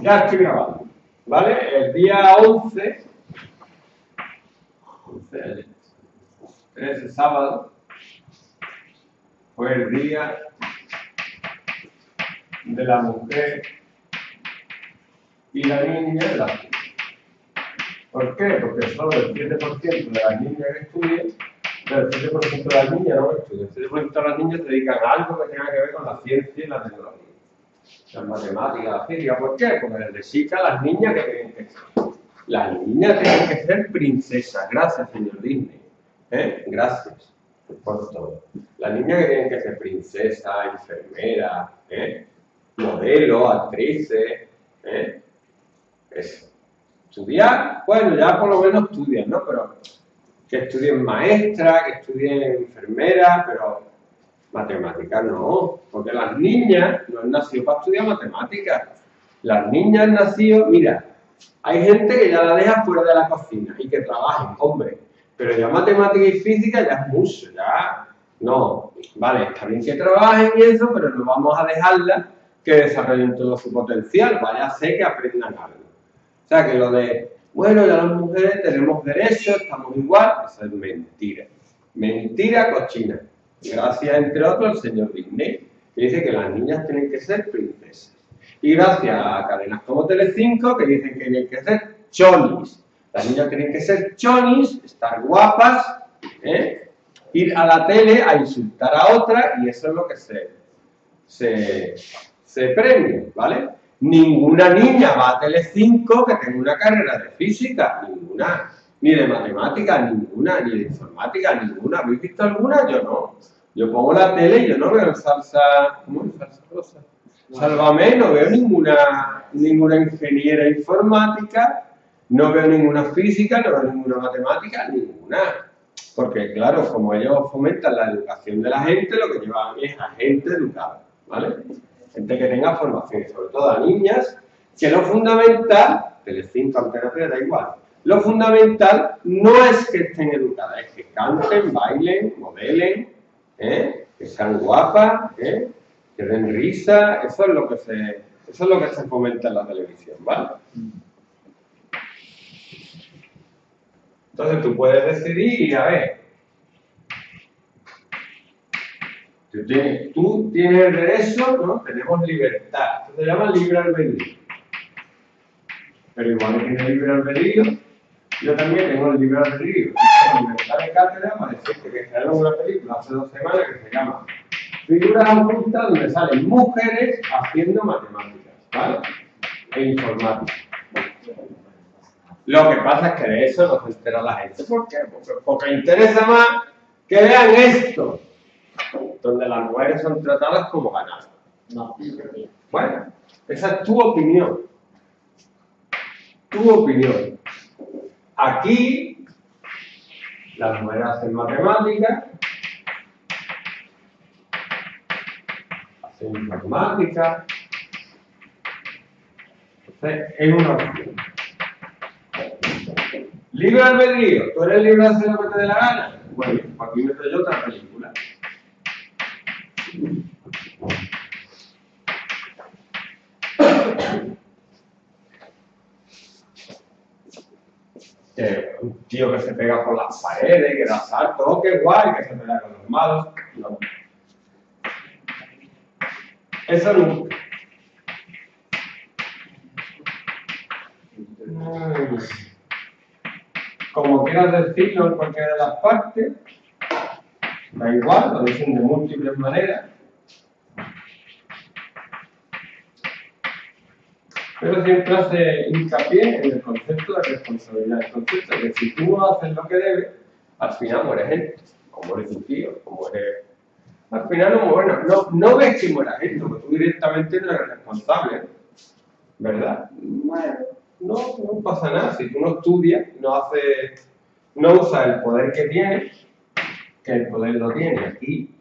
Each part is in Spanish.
Ya estoy grabando, ¿vale? El día 11, 13 sábado, fue el día de la mujer y la niña de la ciencia. ¿Por qué? Porque solo el 7% de las niñas que estudian, el 7% de las niñas no estudian, el 7% de las niñas se dedican a algo que tenga que ver con la ciencia y la tecnología. Las matemáticas, la física. ¿Por qué? Porque les chica a las niñas que tienen que ser. Las niñas tienen que ser princesas. Gracias, señor Disney. Gracias por todo. Las niñas que tienen que ser princesas, enfermeras, modelos, actrices. Eso. Estudiar, bueno, ya por lo menos estudian, ¿no? Pero que estudien maestra, que estudien enfermera, pero matemáticas no, porque las niñas no han nacido para estudiar matemáticas. Las niñas han nacido, mira, hay gente que ya la deja fuera de la cocina y que trabajen, hombre, pero ya matemática y física ya es mucho, ya no, vale, está bien que trabajen y eso, pero no vamos a dejarlas que desarrollen todo su potencial, vaya a ser que aprendan algo. O sea, que lo de, bueno, ya las mujeres tenemos derechos, estamos igual, eso es mentira. Mentira cochina. Gracias, entre otros, al señor Disney, que dice que las niñas tienen que ser princesas. Y gracias a cadenas como Telecinco, que dicen que tienen que ser chonis. Las niñas tienen que ser chonis, estar guapas, ir a la tele a insultar a otra, y eso es lo que se premia, ¿vale? Ninguna niña va a Telecinco que tenga una carrera de física, ninguna. Ni de matemáticas, ninguna, ni de informática, ninguna. ¿Habéis visto alguna? Yo no. Yo pongo la tele y yo no veo salsa... ¿Cómo es salsa rosa? Sálvame, no veo ninguna ingeniera informática, no veo ninguna física, no veo ninguna matemática, ninguna. Porque, claro, como ellos fomentan la educación de la gente, lo que llevan es a gente educada, ¿vale? Gente que tenga formación, sobre todo a niñas, que lo fundamental, Telecinco, Antena 3, da igual. Lo fundamental no es que estén educadas, es que canten, bailen, modelen, que sean guapas, que den risa, eso es lo que se fomenta en la televisión, ¿vale? Entonces tú puedes decidir y a ver, tú tienes el derecho, ¿no? Tenemos libertad, esto se llama libre albedrío. Pero igual que tiene libre albedrío, yo también tengo el libre albedrío. En libertad de cátedra, para decirte que crearon una película hace 2 semanas que se llama Figuras Ocultas, donde salen mujeres haciendo matemáticas, ¿vale? E informática. Lo que pasa es que de eso no se entera la gente. ¿Por qué? Porque interesa más que vean esto, donde las mujeres son tratadas como ganadas. No. Bueno, esa es tu opinión. Tu opinión. Aquí, las mujeres hacen matemáticas, hacen informática. Entonces, es una opción. Libre albedrío. ¿Tú eres libre de hacer lo que te dé la gana? Bueno, aquí meto yo otra película. Un tío que se pega por las paredes, que da salto, oh, qué guay, que se pega con los malos. No. Eso nunca. Como quieras decirlo en cualquiera de las partes, da igual, lo dicen de múltiples maneras. Pero siempre hace hincapié en el concepto de responsabilidad, el concepto de que si tú no haces lo que debes, al final muere gente, o muere tu tío, o muere... Al final no ves que muera gente, porque tú directamente no eres responsable, ¿verdad? Bueno, no pasa nada, si tú no estudias, no usas el poder que tienes, que el poder lo tiene aquí.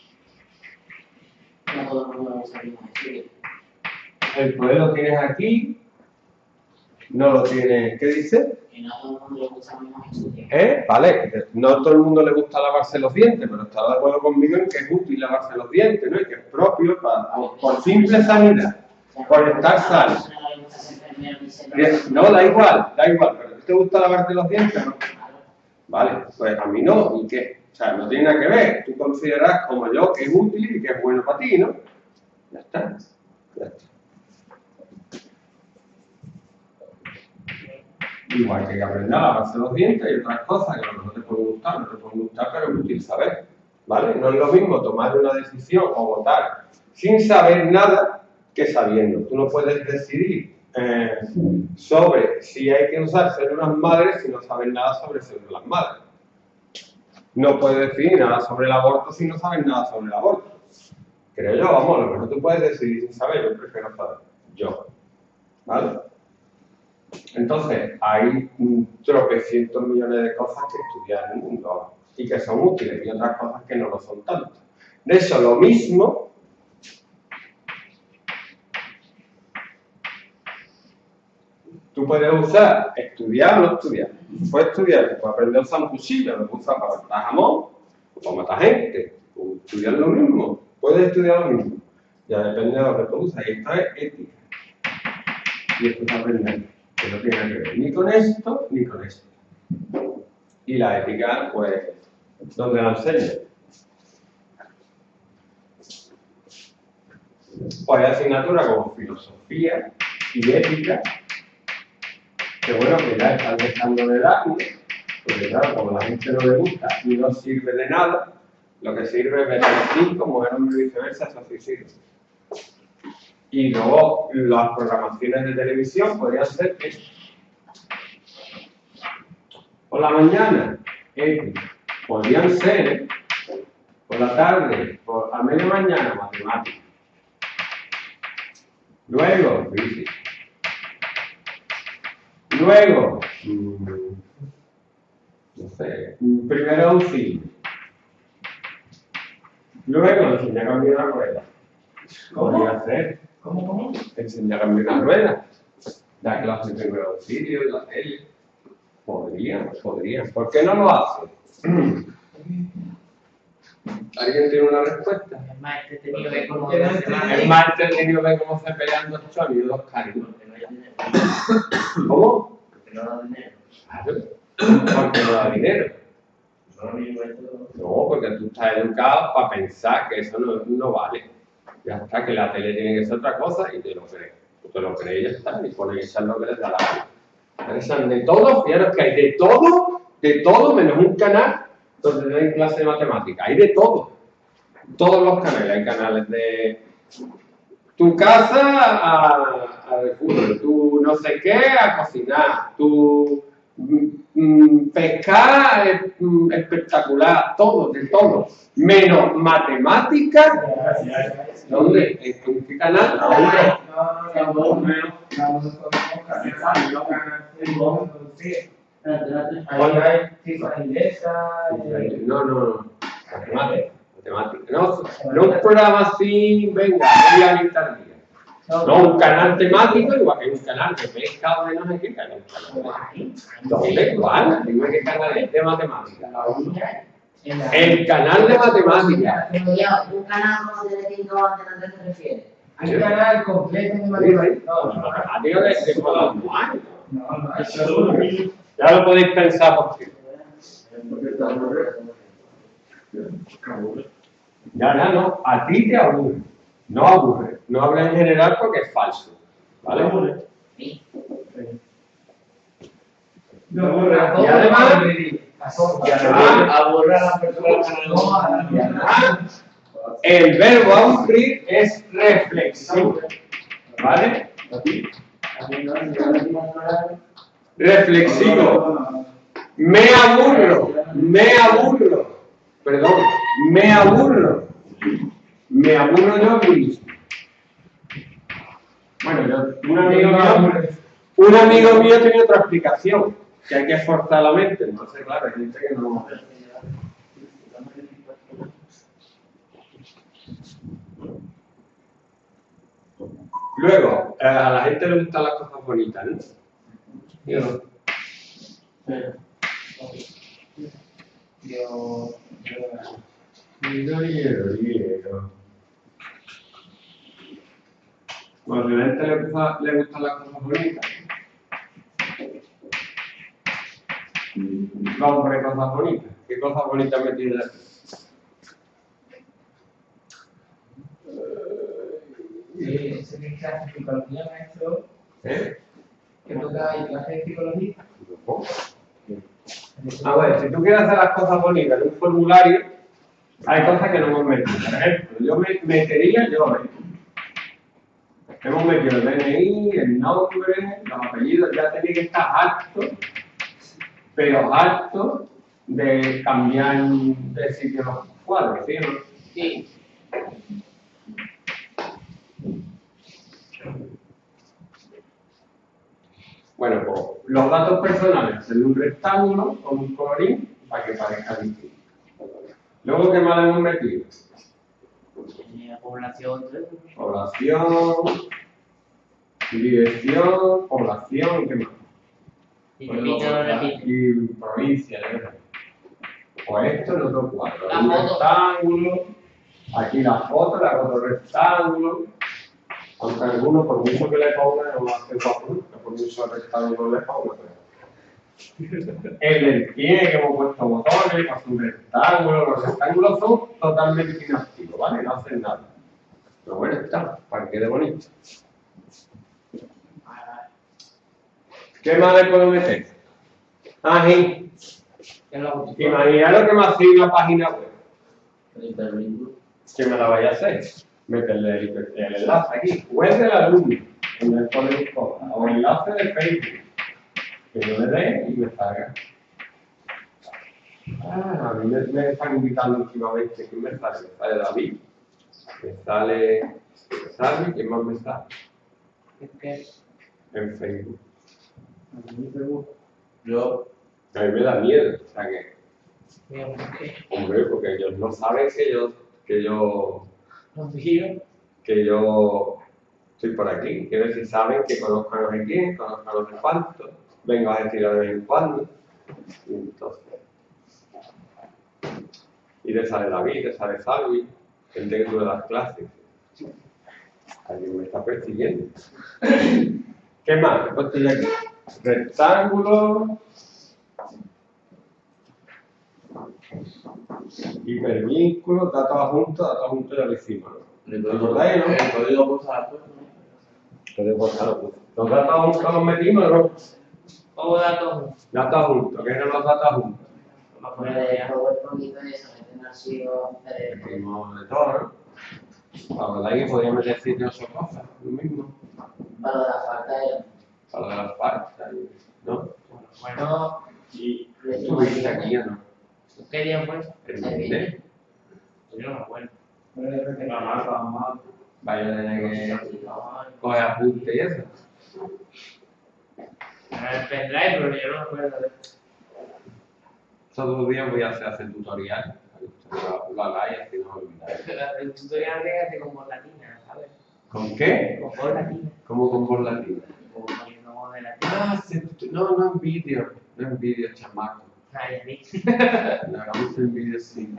No todo el mundo usar el estudio. El poder lo tienes aquí, no lo tienes... ¿Qué dice? Que no todo el mundo le gusta el mismo estudio. Vale, no a todo el mundo le gusta lavarse los dientes, pero está de acuerdo conmigo en que es útil lavarse los dientes, ¿no? Y que es propio por simple sanidad, por estar sano. estás enfermero ni se No, da igual, pero ¿a ti te gusta lavarte los dientes o no? Vale, pues a mí no, ¿y qué? O sea, no tiene nada que ver. Tú consideras como yo que es útil y que es bueno para ti, ¿no? Ya está. Ya está. Igual que aprender a lavarse los dientes y otras cosas que a lo mejor te pueden gustar, no te pueden gustar, pero es útil saber, ¿vale? No es lo mismo tomar una decisión o votar sin saber nada que sabiendo. Tú no puedes decidir sobre si hay que usar células madres si no sabes nada sobre células madres. No puedes decidir nada sobre el aborto si no sabes nada sobre el aborto. Creo yo, vamos, a lo mejor tú puedes decidir sin saber, yo prefiero saber. Yo. ¿Vale? Entonces, hay tropecientos millones de cosas que estudiar en el mundo y que son útiles y otras cosas que no lo son tanto. De eso, lo mismo. Tú puedes usar, estudiar o no estudiar. Puedes estudiar, puedes aprender a usar un cuchillo, lo puedes usar para matar jamón o para matar gente. O estudiar lo mismo, puedes estudiar lo mismo. Ya depende de lo que tú usas. Y esto es ética. Y esto es aprender. Que no tiene que ver ni con esto ni con esto. Y la ética, pues, ¿dónde la enseño? Pues hay asignaturas como filosofía y ética, que bueno, que ya están dejando de darnos, porque claro, como a la gente no le gusta y no sirve de nada, lo que sirve es ver a 5, mujer, hombre y viceversa, eso sí sirve. Y luego las programaciones de televisión podrían ser esto. Por la mañana, ética. Podrían ser, por la tarde, a media mañana, matemáticas. Luego, física. Luego, no sé, primero auxilio. Luego, enseñar a cambiar la rueda. Podría hacer. ¿Cómo? Enseñar a cambiar la rueda. Dar clases de primero auxilio, en la tele. Podrían. ¿Por qué no lo hacen? ¿Alguien tiene una respuesta? Es más entretenido ver cómo Es más entretenido ver cómo se pelean dos cholos y dos cariños. ¿Cómo? Porque no da dinero. Claro. Porque no da dinero. No, porque tú estás educado para pensar que eso no vale. Ya está, que la tele tiene que ser otra cosa y te lo crees. Tú te lo crees y ya está, y ponen que echar lo que les da la gana. Interesan de todo, fijaros que hay de todo menos un canal donde no hay clase de matemáticas. Hay de todo. Todos los canales. Hay canales de tu casa a de fútbol, tu no sé qué a cocinar, tu pescar espectacular, todo, de todo. Menos matemáticas. ¿Dónde? ¿En qué canal? No. Matemática. No un programa así, venga, media mitad día. No, un canal temático, igual que un canal de pesca o de no sé qué canal. ¿Dónde? ¿Cuál? Dime qué canal es de matemática. El canal de matemática. Un canal como de 5 antes, ¿a qué te refieres? Hay un canal completo de matemáticas. Ya lo podéis pensar por qué. Ya, no, a ti te aburre, no aburre, no habla en general porque es falso, ¿vale? Sí. Y además aburre a la persona. El verbo aburrir es reflexivo, ¿vale? Reflexivo. Me aburro. Perdón, me aburro yo mismo. Bueno, un amigo mío tiene otra explicación, que hay que esforzar la mente, entonces claro, hay gente que no. Luego, a la gente le gustan las cosas bonitas, ¿no? Yo no. Bueno, si a la gente le gustan las cosas bonitas. Vamos a poner cosas bonitas. ¿Qué cosas bonitas me tienes aquí? Ese que clase de psicología, maestro, ¿Eh? que toca en clase de psicología. A ver, si tú quieres hacer las cosas bonitas en un formulario, hay cosas que no hemos metido. Por ejemplo, yo metería, hemos metido el DNI, el nombre, los apellidos, ya tenía que estar harto, pero harto de cambiar de sitio los cuadros, ¿sí? Sí. Bueno, pues los datos personales en un rectángulo con un colorín para que parezca distinto. Luego, ¿qué más hemos metido? Población, Población, dirección, población, ¿qué más? y repite. Y provincia, ¿verdad? Pues esto en otro cuadro. La Un foto. rectángulo, aquí la foto, la otro rectángulo. Aunque algunos, por mucho que le pongan, no hace papel, por mucho rectángulo le pongan. El del pie que hemos puesto botones, hace un rectángulo. Los rectángulos son totalmente inactivos, ¿vale? No hacen nada. Pero bueno, está, para que quede bonito. ¿Qué más le puedo meter? Ah, sí. Imagina lo que me hace una página web. ¿Qué me la vaya a hacer? Meterle el enlace aquí. Web del alumno. En el código o enlace de Facebook. Que yo le dé y me salga. Ah, a mí me están invitando últimamente. ¿Quién me sale? Me sale David. Me sale. ¿Quién más me sale? En Facebook. Yo. A mí me da miedo. O sea que. Hombre, porque ellos no saben que yo estoy por aquí. Quiero decir, saben que conozco a no sé quién, conozco a no sé cuánto, vengo a decir de vez en cuando. Y entonces. Y te sale David, te sale Salvi, gente que tú le das clases. Alguien me está persiguiendo. ¿Qué más? ¿Qué puesto yo aquí? Rectángulo. Hipervínculo, datos adjuntos ya lo hicimos, ¿no? ¿Recordáis, no? El código postal. Código postal, pues. Los datos adjuntos los metimos, ¿no? ¿Cómo datos? Datos adjuntos, ¿qué eran los datos adjuntos? Metimos de todo, ¿no? Para verdad que podía meter 7 o 8 cosas, lo mismo. Para la falta de. Para las faltas, ¿no? Bueno, Y estuviste aquí, ¿o no? ¿qué día fue? El viernes. Yo no me acuerdo. Vaya a tener que coger apuntes y eso. El pendrive, pero yo no me acuerdo. Todos los días voy a hacer tutorial. Lo hagáis, así no os olvidáis. El tutorial que hace con voz latina, ¿sabes? ¿Con qué? Con voz latina. ¿Cómo con voz latina? O poniendo voz de latina. Ah, no en vídeo. No en vídeo, chamaco. Ay, Lo hagamos en vídeo, sí.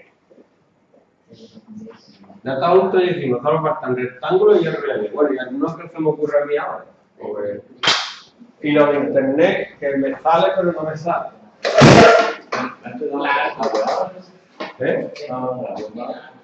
Ya está justo y decimos, solo faltan rectángulos y el relieve. Bueno, y algunos que se me ocurre a mí ahora. Porque... Y lo de internet, que me sale pero no me sale. ¿Eh?